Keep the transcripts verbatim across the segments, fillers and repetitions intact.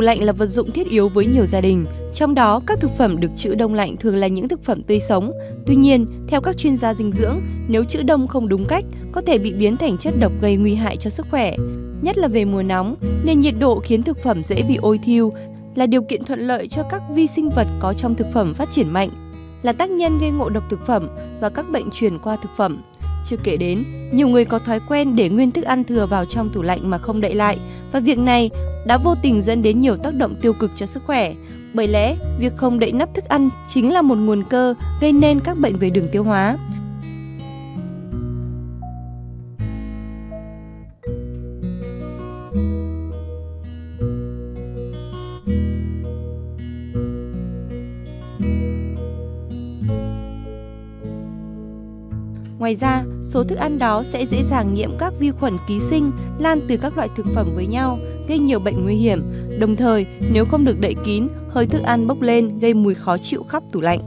lạnh là vật dụng thiết yếu với nhiều gia đình. Trong đó, các thực phẩm được trữ đông lạnh thường là những thực phẩm tươi sống. Tuy nhiên, theo các chuyên gia dinh dưỡng, nếu trữ đông không đúng cách, có thể bị biến thành chất độc gây nguy hại cho sức khỏe. Nhất là về mùa nóng, nên nhiệt độ khiến thực phẩm dễ bị ôi thiêu, là điều kiện thuận lợi cho các vi sinh vật có trong thực phẩm phát triển mạnh, là tác nhân gây ngộ độc thực phẩm và các bệnh truyền qua thực phẩm. Chưa kể đến, nhiều người có thói quen để nguyên thức ăn thừa vào trong tủ lạnh mà không đậy lại, và việc này đã vô tình dẫn đến nhiều tác động tiêu cực cho sức khỏe. Bởi lẽ, việc không đậy nắp thức ăn chính là một nguồn cơ gây nên các bệnh về đường tiêu hóa. Ngoài ra, số thức ăn đó sẽ dễ dàng nhiễm các vi khuẩn ký sinh lan từ các loại thực phẩm với nhau, gây nhiều bệnh nguy hiểm. Đồng thời, nếu không được đậy kín, hơi thức ăn bốc lên gây mùi khó chịu khắp tủ lạnh.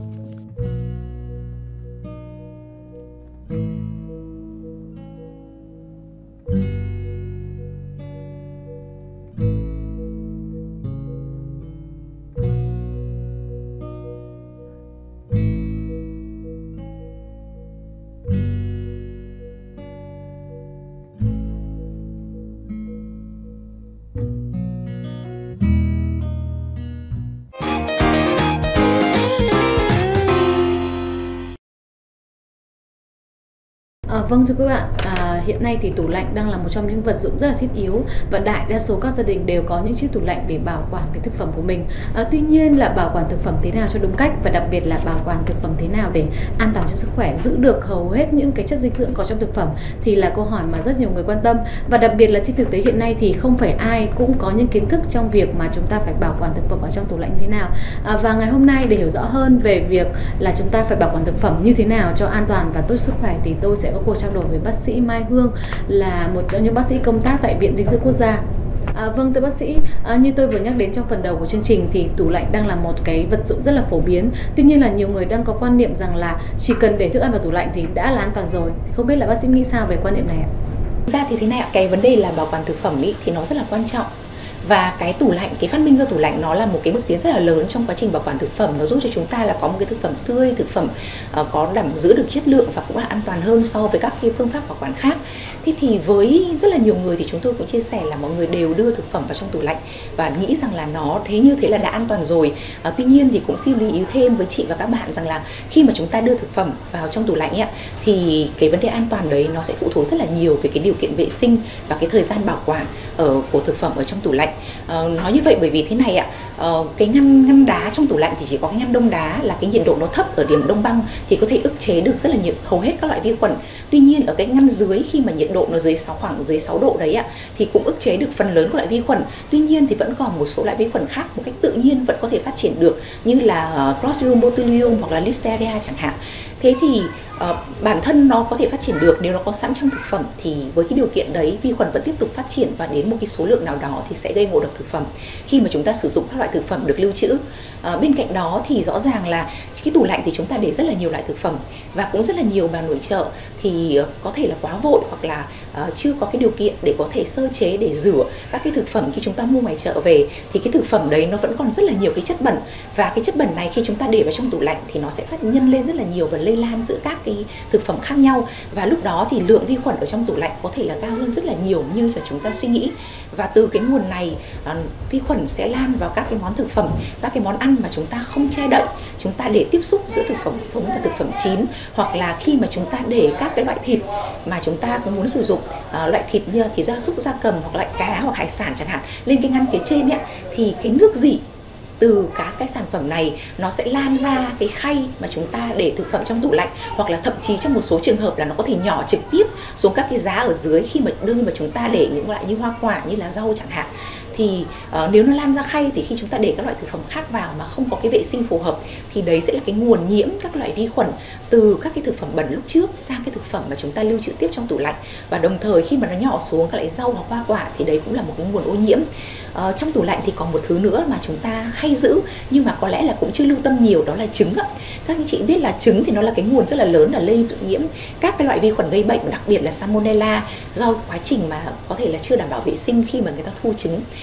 À, vâng thưa các bạn, à, hiện nay thì tủ lạnh đang là một trong những vật dụng rất là thiết yếu và đại đa số các gia đình đều có những chiếc tủ lạnh để bảo quản cái thực phẩm của mình. À, tuy nhiên là bảo quản thực phẩm thế nào cho đúng cách và đặc biệt là bảo quản thực phẩm thế nào để an toàn cho sức khỏe, giữ được hầu hết những cái chất dinh dưỡng có trong thực phẩm thì là câu hỏi mà rất nhiều người quan tâm. Và đặc biệt là trên thực tế hiện nay thì không phải ai cũng có những kiến thức trong việc mà chúng ta phải bảo quản thực phẩm ở trong tủ lạnh như thế nào. À, và ngày hôm nay để hiểu rõ hơn về việc là chúng ta phải bảo quản thực phẩm như thế nào cho an toàn và tốt sức khỏe thì tôi sẽ có cuộc trao đổi với bác sĩ Mai Hương, là một trong những bác sĩ công tác tại Viện Dinh dưỡng Quốc gia. À, vâng thưa bác sĩ, à, như tôi vừa nhắc đến trong phần đầu của chương trình thì tủ lạnh đang là một cái vật dụng rất là phổ biến. Tuy nhiên là nhiều người đang có quan niệm rằng là chỉ cần để thức ăn vào tủ lạnh thì đã là an toàn rồi. Không biết là bác sĩ nghĩ sao về quan niệm này ạ? Ra thì thế này ạ, cái vấn đề là bảo quản thực phẩm ý, thì nó rất là quan trọng. Và cái tủ lạnh, cái phát minh ra tủ lạnh nó là một cái bước tiến rất là lớn trong quá trình bảo quản thực phẩm. Nó giúp cho chúng ta là có một cái thực phẩm tươi, thực phẩm uh, có đảm giữ được chất lượng và cũng là an toàn hơn so với các cái phương pháp bảo quản khác. Thế thì với rất là nhiều người thì chúng tôi cũng chia sẻ là mọi người đều đưa thực phẩm vào trong tủ lạnh và nghĩ rằng là nó thế như thế là đã an toàn rồi. Uh, tuy nhiên thì cũng xin lưu ý thêm với chị và các bạn rằng là khi mà chúng ta đưa thực phẩm vào trong tủ lạnh ấy, thì cái vấn đề an toàn đấy nó sẽ phụ thuộc rất là nhiều về cái điều kiện vệ sinh và cái thời gian bảo quản ở của thực phẩm ở trong tủ lạnh. Uh, nói như vậy bởi vì thế này ạ, uh, cái ngăn ngăn đá trong tủ lạnh thì chỉ có cái ngăn đông đá là cái nhiệt độ nó thấp ở điểm đông băng thì có thể ức chế được rất là nhiều hầu hết các loại vi khuẩn. Tuy nhiên ở cái ngăn dưới khi mà nhiệt độ nó dưới sáu khoảng dưới sáu độ đấy ạ thì cũng ức chế được phần lớn các loại vi khuẩn. Tuy nhiên thì vẫn còn một số loại vi khuẩn khác một cách tự nhiên vẫn có thể phát triển được, như là uh, Clostridium botulinum hoặc là Listeria chẳng hạn. Thế thì uh, bản thân nó có thể phát triển được nếu nó có sẵn trong thực phẩm, thì với cái điều kiện đấy vi khuẩn vẫn tiếp tục phát triển và đến một cái số lượng nào đó thì sẽ gây ngộ độc thực phẩm khi mà chúng ta sử dụng các loại thực phẩm được lưu trữ. Uh, bên cạnh đó thì rõ ràng là cái tủ lạnh thì chúng ta để rất là nhiều loại thực phẩm và cũng rất là nhiều bà nội trợ thì uh, có thể là quá vội hoặc là uh, chưa có cái điều kiện để có thể sơ chế để rửa các cái thực phẩm khi chúng ta mua ngoài chợ về, thì cái thực phẩm đấy nó vẫn còn rất là nhiều cái chất bẩn, và cái chất bẩn này khi chúng ta để vào trong tủ lạnh thì nó sẽ phát nhân lên rất là nhiều và lây lan giữa các cái thực phẩm khác nhau, và lúc đó thì lượng vi khuẩn ở trong tủ lạnh có thể là cao hơn rất là nhiều như là chúng ta suy nghĩ. Và từ cái nguồn này uh, vi khuẩn sẽ lan vào các cái món thực phẩm, các cái món ăn mà chúng ta không che đậy, chúng ta để tiếp xúc giữa thực phẩm sống và thực phẩm chín, hoặc là khi mà chúng ta để các cái loại thịt mà chúng ta cũng muốn sử dụng, uh, loại thịt như thịt gia súc gia cầm hoặc loại cá hoặc hải sản chẳng hạn lên cái ngăn phía trên ấy, thì cái nước rỉ từ các cái sản phẩm này nó sẽ lan ra cái khay mà chúng ta để thực phẩm trong tủ lạnh, hoặc là thậm chí trong một số trường hợp là nó có thể nhỏ trực tiếp xuống các cái giá ở dưới khi mà đưa mà chúng ta để những loại như hoa quả như là rau chẳng hạn. Thì uh, nếu nó lan ra khay thì khi chúng ta để các loại thực phẩm khác vào mà không có cái vệ sinh phù hợp thì đấy sẽ là cái nguồn nhiễm các loại vi khuẩn từ các cái thực phẩm bẩn lúc trước sang cái thực phẩm mà chúng ta lưu trữ tiếp trong tủ lạnh, và đồng thời khi mà nó nhỏ xuống các loại rau hoặc hoa quả thì đấy cũng là một cái nguồn ô nhiễm. Uh, trong tủ lạnh thì còn một thứ nữa mà chúng ta hay giữ nhưng mà có lẽ là cũng chưa lưu tâm nhiều, đó là trứng ạ. Các anh chị biết là trứng thì nó là cái nguồn rất là lớn là lây nhiễm các cái loại vi khuẩn gây bệnh, đặc biệt là Salmonella, do quá trình mà có thể là chưa đảm bảo vệ sinh khi mà người ta thu trứng.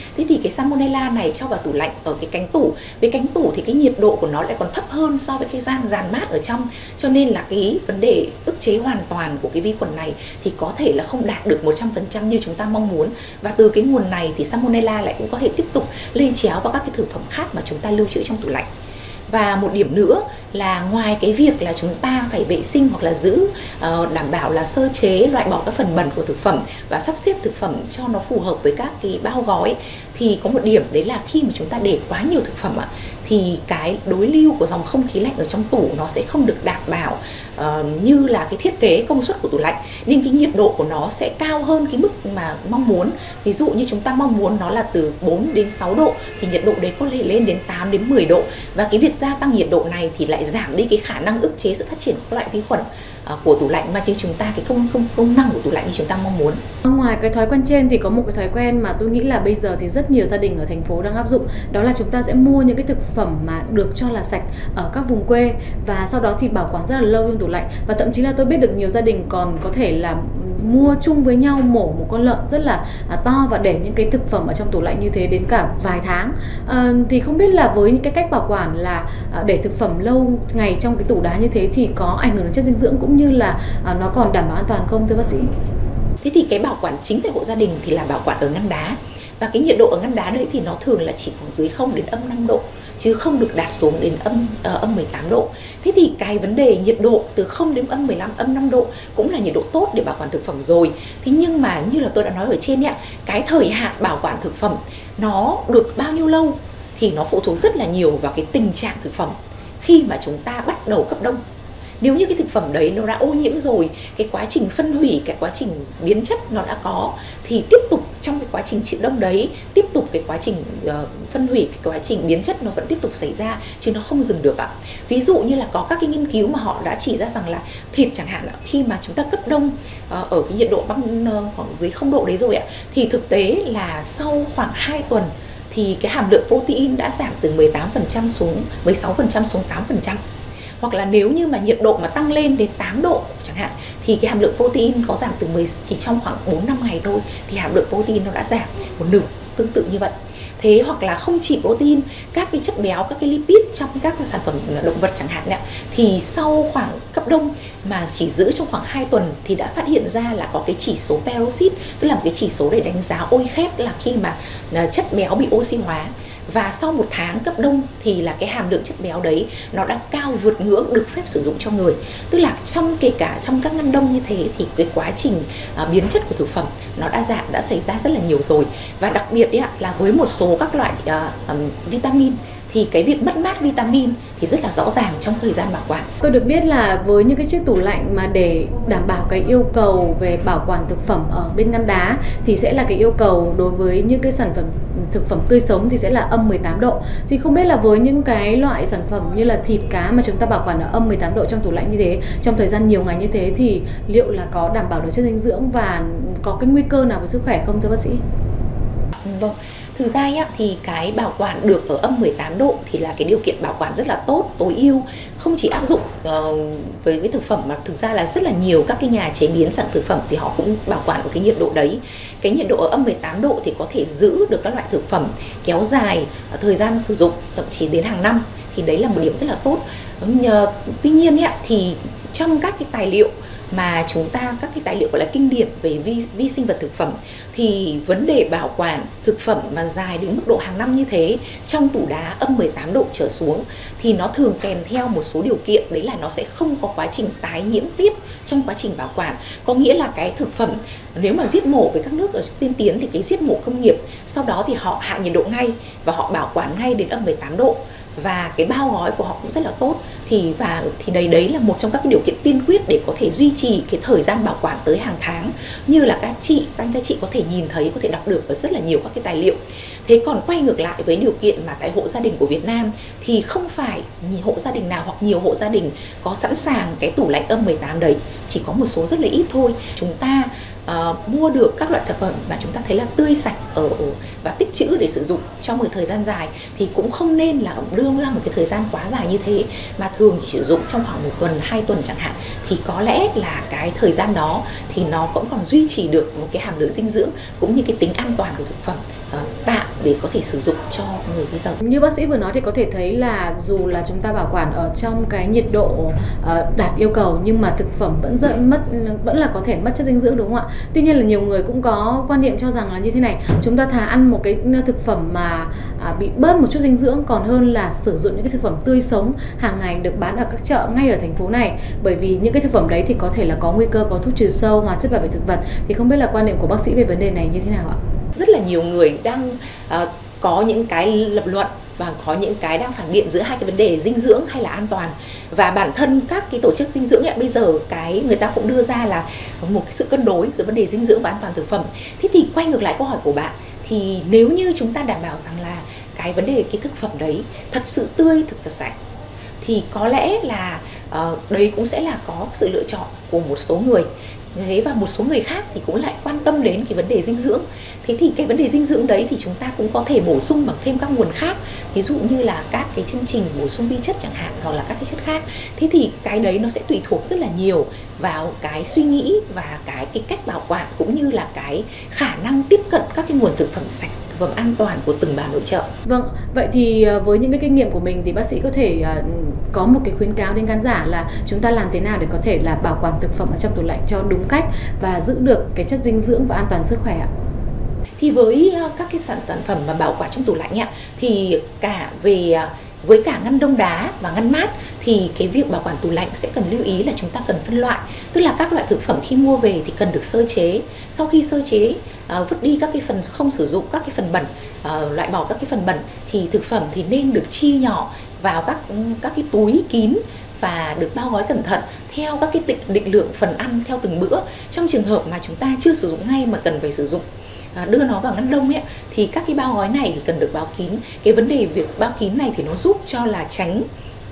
Thế thì cái Salmonella này cho vào tủ lạnh ở cái cánh tủ, với cánh tủ thì cái nhiệt độ của nó lại còn thấp hơn so với cái gian dàn mát ở trong, cho nên là cái vấn đề ức chế hoàn toàn của cái vi khuẩn này thì có thể là không đạt được một trăm phần trăm như chúng ta mong muốn. Và từ cái nguồn này thì Salmonella lại cũng có thể tiếp tục lây chéo vào các cái thực phẩm khác mà chúng ta lưu trữ trong tủ lạnh. Và một điểm nữa là ngoài cái việc là chúng ta phải vệ sinh hoặc là giữ uh, đảm bảo là sơ chế, loại bỏ các phần bẩn của thực phẩm và sắp xếp thực phẩm cho nó phù hợp với các cái bao gói, thì có một điểm đấy là khi mà chúng ta để quá nhiều thực phẩm ạ, thì cái đối lưu của dòng không khí lạnh ở trong tủ nó sẽ không được đảm bảo uh, như là cái thiết kế công suất của tủ lạnh, nên cái nhiệt độ của nó sẽ cao hơn cái mức mà mong muốn. Ví dụ như chúng ta mong muốn nó là từ bốn đến sáu độ thì nhiệt độ đấy có thể lên đến tám đến mười độ, và cái việc gia tăng nhiệt độ này thì lại giảm đi cái khả năng ức chế sự phát triển của các loại vi khuẩn uh, của tủ lạnh, mà chứ chúng ta cái công công công năng của tủ lạnh như chúng ta mong muốn. Ngoài cái thói quen trên thì có một cái thói quen mà tôi nghĩ là bây giờ thì rất nhiều gia đình ở thành phố đang áp dụng, đó là chúng ta sẽ mua những cái thực phẩm mà được cho là sạch ở các vùng quê và sau đó thì bảo quản rất là lâu trong tủ lạnh, và thậm chí là tôi biết được nhiều gia đình còn có thể là mua chung với nhau mổ một con lợn rất là à, to và để những cái thực phẩm ở trong tủ lạnh như thế đến cả vài tháng. À, thì không biết là với những cái cách bảo quản là à, để thực phẩm lâu ngày trong cái tủ đá như thế thì có ảnh hưởng đến chất dinh dưỡng cũng như là à, nó còn đảm bảo an toàn không thưa bác sĩ? Thế thì cái bảo quản chính tại hộ gia đình thì là bảo quản ở ngăn đá, và cái nhiệt độ ở ngăn đá đấy thì nó thường là chỉ khoảng dưới không đến âm năm độ, chứ không được đạt xuống đến âm uh, âm mười tám độ. Thế thì cái vấn đề nhiệt độ từ không đến âm mười lăm, âm năm độ cũng là nhiệt độ tốt để bảo quản thực phẩm rồi. Thế nhưng mà như là tôi đã nói ở trên ạ, cái thời hạn bảo quản thực phẩm nó được bao nhiêu lâu thì nó phụ thuộc rất là nhiều vào cái tình trạng thực phẩm khi mà chúng ta bắt đầu cấp đông. Nếu như cái thực phẩm đấy nó đã ô nhiễm rồi, cái quá trình phân hủy, cái quá trình biến chất nó đã có, thì tiếp tục trong cái quá trình chịu đông đấy, tiếp tục cái quá trình uh, phân hủy, cái quá trình biến chất nó vẫn tiếp tục xảy ra, chứ nó không dừng được ạ. Ví dụ như là có các cái nghiên cứu mà họ đã chỉ ra rằng là thịt chẳng hạn, khi mà chúng ta cấp đông uh, ở cái nhiệt độ băng uh, khoảng dưới không độ đấy rồi ạ, thì thực tế là sau khoảng hai tuần thì cái hàm lượng protein đã giảm từ mười tám phần trăm xuống mười sáu phần trăm xuống tám phần trăm. Hoặc là nếu như mà nhiệt độ mà tăng lên đến tám độ chẳng hạn, thì cái hàm lượng protein có giảm từ mười, chỉ trong khoảng bốn năm ngày thôi thì hàm lượng protein nó đã giảm một nửa, tương tự như vậy. Thế hoặc là không chỉ protein, các cái chất béo, các cái lipid trong các cái sản phẩm động vật chẳng hạn, thì sau khoảng cấp đông mà chỉ giữ trong khoảng hai tuần thì đã phát hiện ra là có cái chỉ số peroxide, tức là một cái chỉ số để đánh giá ôi khét, là khi mà chất béo bị oxy hóa. Và sau một tháng cấp đông thì là cái hàm lượng chất béo đấy nó đã cao vượt ngưỡng được phép sử dụng cho người. Tức là trong kể cả trong các ngăn đông như thế thì cái quá trình uh, biến chất của thực phẩm nó đã giảm, đã xảy ra rất là nhiều rồi. Và đặc biệt ấy, là với một số các loại uh, um, vitamin thì cái việc mất mát vitamin thì rất là rõ ràng trong thời gian bảo quản. Tôi được biết là với những cái chiếc tủ lạnh mà để đảm bảo cái yêu cầu về bảo quản thực phẩm ở bên ngăn đá thì sẽ là cái yêu cầu đối với những cái sản phẩm thực phẩm tươi sống thì sẽ là âm mười tám độ. Thì không biết là với những cái loại sản phẩm như là thịt cá mà chúng ta bảo quản ở âm mười tám độ trong tủ lạnh như thế, trong thời gian nhiều ngày như thế thì liệu là có đảm bảo được chất dinh dưỡng và có cái nguy cơ nào với sức khỏe không thưa bác sĩ? Vâng. Thực ra ấy, thì cái bảo quản được ở âm mười tám độ thì là cái điều kiện bảo quản rất là tốt, tối ưu, không chỉ áp dụng uh, với cái thực phẩm mà thực ra là rất là nhiều các cái nhà chế biến sản thực phẩm thì họ cũng bảo quản ở cái nhiệt độ đấy. Cái nhiệt độ ở âm mười tám độ thì có thể giữ được các loại thực phẩm kéo dài thời gian sử dụng, thậm chí đến hàng năm, thì đấy là một điểm rất là tốt. Tuy nhiên ấy, thì trong các cái tài liệu mà chúng ta, các cái tài liệu gọi là kinh điển về vi, vi sinh vật thực phẩm, thì vấn đề bảo quản thực phẩm mà dài đến mức độ hàng năm như thế trong tủ đá âm mười tám độ trở xuống thì nó thường kèm theo một số điều kiện, đấy là nó sẽ không có quá trình tái nhiễm tiếp trong quá trình bảo quản. Có nghĩa là cái thực phẩm nếu mà giết mổ với các nước ở tiên tiến thì cái giết mổ công nghiệp, sau đó thì họ hạ nhiệt độ ngay và họ bảo quản ngay đến âm mười tám độ, và cái bao gói của họ cũng rất là tốt, thì và thì đấy đấy là một trong các cái điều kiện tiên quyết để có thể duy trì cái thời gian bảo quản tới hàng tháng, như là các chị các anh các chị có thể nhìn thấy, có thể đọc được ở rất là nhiều các cái tài liệu. Thế còn quay ngược lại với điều kiện mà tại hộ gia đình của Việt Nam thì không phải hộ gia đình nào hoặc nhiều hộ gia đình có sẵn sàng cái tủ lạnh âm mười tám đấy, chỉ có một số rất là ít thôi. Chúng ta Uh, mua được các loại thực phẩm mà chúng ta thấy là tươi sạch ở và tích trữ để sử dụng trong một thời gian dài thì cũng không nên là đưa ra một cái thời gian quá dài như thế, mà thường chỉ sử dụng trong khoảng một tuần, hai tuần chẳng hạn, thì có lẽ là cái thời gian đó thì nó cũng còn duy trì được một cái hàm lượng dinh dưỡng cũng như cái tính an toàn của thực phẩm uh, tạm để có thể sử dụng cho người bây giờ. Như bác sĩ vừa nói thì có thể thấy là dù là chúng ta bảo quản ở trong cái nhiệt độ uh, đạt yêu cầu nhưng mà thực phẩm vẫn rất mất vẫn là có thể mất chất dinh dưỡng, đúng không ạ? Tuy nhiên là nhiều người cũng có quan niệm cho rằng là như thế này, chúng ta thà ăn một cái thực phẩm mà uh, bị bớt một chút dinh dưỡng còn hơn là sử dụng những cái thực phẩm tươi sống hàng ngày được bán ở các chợ ngay ở thành phố này, bởi vì những cái thực phẩm đấy thì có thể là có nguy cơ có thuốc trừ sâu, hóa chất bảo vệ thực vật. Thì không biết là quan niệm của bác sĩ về vấn đề này như thế nào ạ? Rất là nhiều người đang uh, có những cái lập luận và có những cái đang phản biện giữa hai cái vấn đề dinh dưỡng hay là an toàn. Và bản thân các cái tổ chức dinh dưỡng ấy, bây giờ cái người ta cũng đưa ra là một cái sự cân đối giữa vấn đề dinh dưỡng và an toàn thực phẩm. Thế thì quay ngược lại câu hỏi của bạn, thì nếu như chúng ta đảm bảo rằng là cái vấn đề cái thực phẩm đấy thật sự tươi, thực sự sạch, thì có lẽ là uh, đấy cũng sẽ là có sự lựa chọn của một số người. Thế và một số người khác thì cũng lại quan tâm đến cái vấn đề dinh dưỡng. Thế thì cái vấn đề dinh dưỡng đấy thì chúng ta cũng có thể bổ sung bằng thêm các nguồn khác, ví dụ như là các cái chương trình bổ sung vi chất chẳng hạn, hoặc là các cái chất khác. Thế thì cái đấy nó sẽ tùy thuộc rất là nhiều vào cái suy nghĩ và cái cái cách bảo quản cũng như là cái khả năng tiếp cận các cái nguồn thực phẩm sạch, thực phẩm an toàn của từng bà nội trợ. Vâng, vậy thì với những cái kinh nghiệm của mình thì bác sĩ có thể uh, có một cái khuyến cáo đến khán giả là chúng ta làm thế nào để có thể là bảo quản thực phẩm ở trong tủ lạnh cho đúng cách và giữ được cái chất dinh dưỡng và an toàn sức khỏe ạ? Thì với các cái sản phẩm mà bảo quản trong tủ lạnh ạ, thì cả về với cả ngăn đông đá và ngăn mát thì cái việc bảo quản tủ lạnh sẽ cần lưu ý là chúng ta cần phân loại, tức là các loại thực phẩm khi mua về thì cần được sơ chế. Sau khi sơ chế, uh, vứt đi các cái phần không sử dụng, các cái phần bẩn, uh, loại bỏ các cái phần bẩn, thì thực phẩm thì nên được chia nhỏ vào các các cái túi kín và được bao gói cẩn thận theo các cái định, định lượng phần ăn theo từng bữa. Trong trường hợp mà chúng ta chưa sử dụng ngay mà cần phải sử dụng, À, đưa nó vào ngăn đông ấy, thì các cái bao gói này thì cần được bao kín. Cái vấn đề việc bao kín này thì nó giúp cho là tránh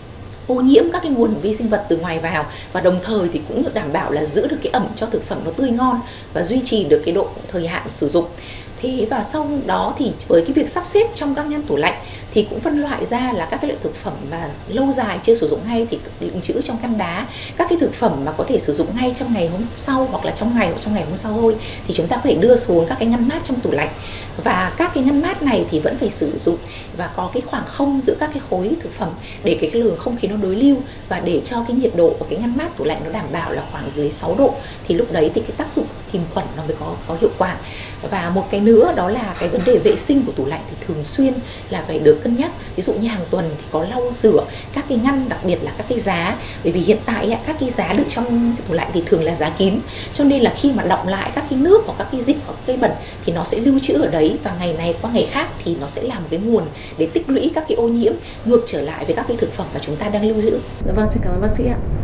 ô nhiễm các cái nguồn vi sinh vật từ ngoài vào, và đồng thời thì cũng được đảm bảo là giữ được cái ẩm cho thực phẩm nó tươi ngon và duy trì được cái độ thời hạn sử dụng. Thế và sau đó thì với cái việc sắp xếp trong các ngăn tủ lạnh thì cũng phân loại ra là các cái loại thực phẩm mà lâu dài chưa sử dụng ngay thì đựng trữ trong ngăn đá. Các cái thực phẩm mà có thể sử dụng ngay trong ngày hôm sau hoặc là trong ngày hoặc trong ngày hôm sau thôi thì chúng ta có thể đưa xuống các cái ngăn mát trong tủ lạnh. Và các cái ngăn mát này thì vẫn phải sử dụng và có cái khoảng không giữa các cái khối thực phẩm để cái lượng không khí nó đối lưu, và để cho cái nhiệt độ của cái ngăn mát tủ lạnh nó đảm bảo là khoảng dưới sáu độ, thì lúc đấy thì cái tác dụng kìm khuẩn nó mới có có hiệu quả. Và một cái nữa đó là cái vấn đề vệ sinh của tủ lạnh thì thường xuyên là phải được cân nhắc. Ví dụ như hàng tuần thì có lau rửa các cái ngăn, đặc biệt là các cái giá, bởi vì hiện tại các cái giá được trong tủ lạnh thì thường là giá kín, cho nên là khi mà đọng lại các cái nước hoặc các cái dịch hoặc cây bẩn thì nó sẽ lưu trữ ở đấy, và ngày này qua ngày khác thì nó sẽ là một cái nguồn để tích lũy các cái ô nhiễm ngược trở lại với các cái thực phẩm mà chúng ta đang lưu giữ. Dạ vâng, xin cảm ơn bác sĩ ạ.